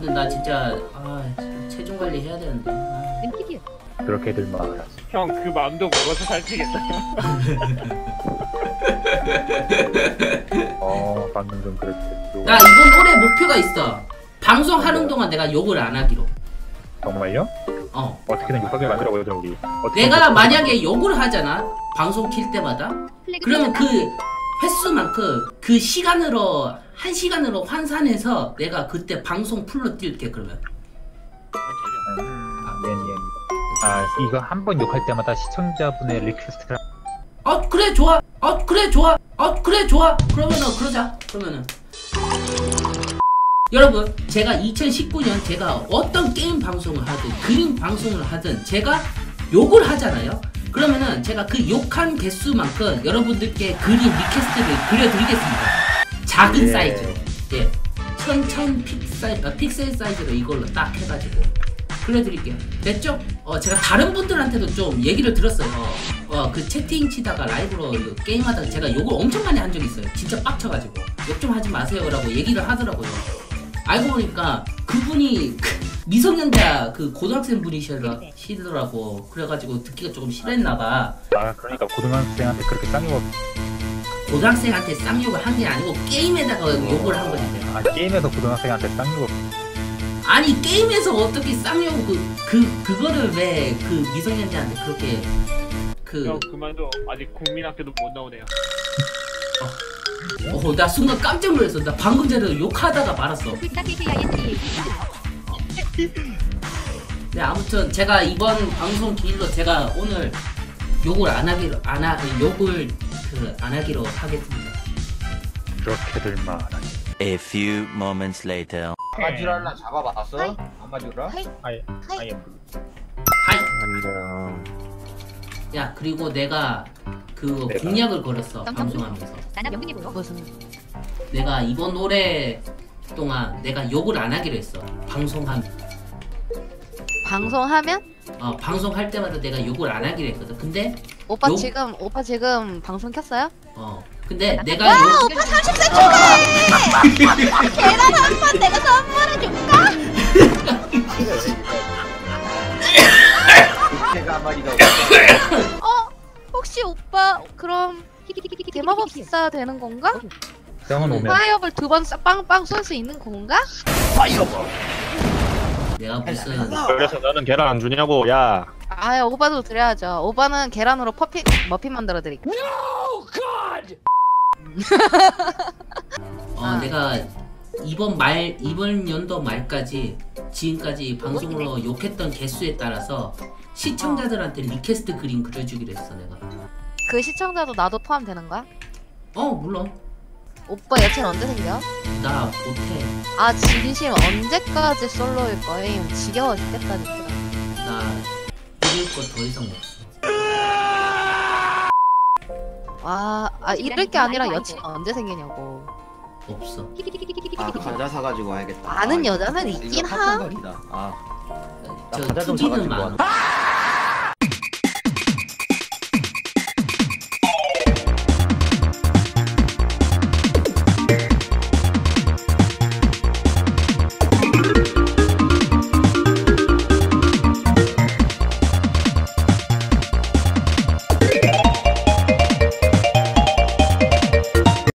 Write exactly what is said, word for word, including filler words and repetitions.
여러분들 나 진짜 아 체중 관리 해야 되는데. 아. 그렇게들 말하지. 형 그 마음도 먹어서 살찌겠다. 어 방금 좀 그렇게. 나 이번 올해 목표가 있어. 방송하는 동안 내가 욕을 안 하기로. 정말요? 어. 어떻게든 욕하게 만들어 보자 우리. 내가 만약에 욕을 하잖아. 방송 킬 때마다. 그러면 그 횟수만큼 그 시간으로 한 시간으로 환산해서 내가 그때 방송 풀로 뛸게 그러면. 음, 미안 미안. 아 이거 한 번 욕할 때마다 시청자분의 리퀘스트를. 어 그래 좋아. 어 그래 좋아. 어 그래 좋아. 그러면은 그러자. 그러면은. 여러분 제가 이천십구 년 제가 어떤 게임 방송을 하든 그림 방송을 하든 제가 욕을 하잖아요. 그러면은 제가 그 욕한 개수만큼 여러분들께 그림 리퀘스트를 그려드리겠습니다. 작은 예. 사이즈로. 예. 천천 픽셀, 어, 픽셀 사이즈로 이걸로 딱 해가지고 그려드릴게요. 됐죠? 어 제가 다른 분들한테도 좀 얘기를 들었어요. 어 그 채팅 치다가 라이브로 게임하다가 제가 욕을 엄청 많이 한 적이 있어요. 진짜 빡쳐가지고 욕 좀 하지 마세요 라고 얘기를 하더라고요. 알고 보니까 그분이 미성년자 그 고등학생 분이시더라고. 그래가지고 듣기가 조금 싫었나봐. 아 그러니까 고등학생한테 그렇게 쌍욕. 고등학생한테 쌍욕을 한 게 아니고 게임에다가 욕을 한 거지. 아 게임에서 고등학생한테 쌍욕. 아니 게임에서 어떻게 쌍욕 그, 그 그거를 왜 그 미성년자한테 그렇게 그 형 그만둬. 아직 국민학교도 못 나오네요. 어, 나 순간 깜짝 놀랐어. 나 방금 전에 욕하다가 말았어. 네, 아무튼 제가 이번 방송 기일로 제가 오늘 욕을 안 하기로 안 하, 욕을 그 안 하기로 하겠습니다. 그렇게들 말하지. A few moments later. 아마주랄라 잡아봤어? 아마주라? 아예 아예. 하이. 안녕. 야 그리고 내가 그 내가? 공약을 걸었어 방송하면서. 무슨 내가 이번 노래 동안 내가 욕을 안 하기로 했어. 방송하면. 방송하면? 어 방송할 때마다 내가 욕을 안 하기로 했거든. 근데 오빠 욕? 지금 오빠 지금 방송 켰어요? 어 근데 내가 와 욕 오빠 삼십 세 축하해! 계란 한 번 내가 선물해줄까? 제가 한마디가 어? 혹시 오빠 그럼 대마법사 되는 건가? 병원 오면 파이어볼 두 번 빵빵 쏠 수 있는 건가? 내가 무슨 그래서 너는 계란 안 주냐고. 야 아 오빠도 드려야죠. 오빠는 계란으로 퍼피 머핀 만들어 드릴게요. 어 아. 내가 이번 말 이번 연도 말까지 지금까지 방송으로 욕했던 개수에 따라서 시청자들한테 리퀘스트 그림 그려주기로 했어 내가. 그 시청자도 나도 포함되는 거야? 어 물론 오빠 여친 언제 생겨? 나 못해. 아 진심 언제까지 솔로일 거임? 지겨워 죽겠다 진짜. 나 그릴 거 더 이상 없어. 와, 아 이럴 게 아니라 여친 언제 생기냐고. 없어. 아 과자 사가지고 와야겠다. 많은 아, 여자는 이거 있긴 핫한 함. 말이다. 아 저 나 과자 좀 투기는 사가지고 많아. 와.